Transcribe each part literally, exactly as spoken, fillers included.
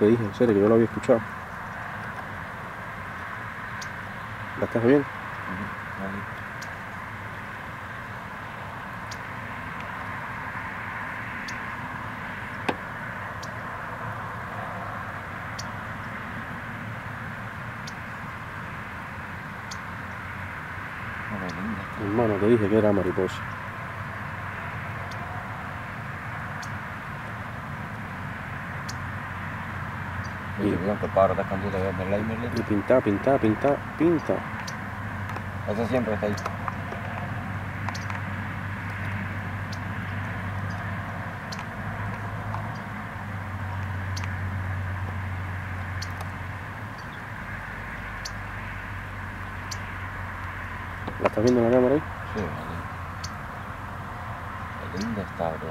te dije, en serio, que yo lo había escuchado. ¿La estás bien? Uh-huh. Ahí. Hermano, te dije que era mariposa. Y, y, y pinta, pinta, pinta, pinta. Eso siempre está ahí. ¿La estás viendo en la cámara ahí? Sí, ahí. Qué linda está, bro.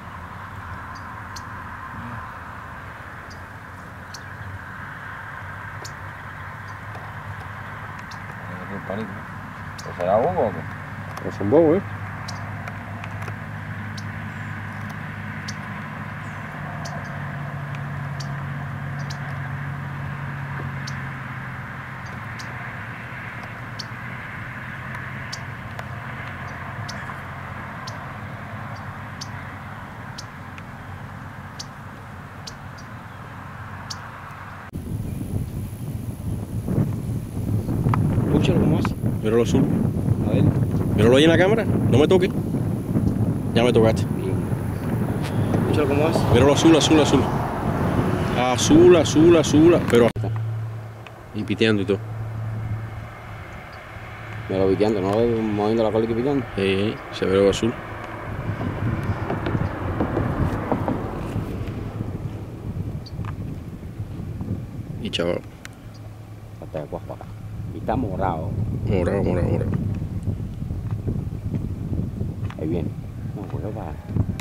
¿O será bobo o qué? Es un bobo, ¿eh? Escúchalo cómo hace. Míralo azul. A ver. Míralo ahí en la cámara. No me toques. Ya me tocaste. Bien. Escúchalo cómo hace. Míralo azul, azul, azul. Azul, azul, azul. Pero. Y piteando y todo. Me lo piteando, ¿no ves moviendo la cola y piteando? Sí, se ve lo azul. Y chaval. Hasta de cuajo acá. Y está morado. Morado, morado, morado. Ahí viene. No, pues para.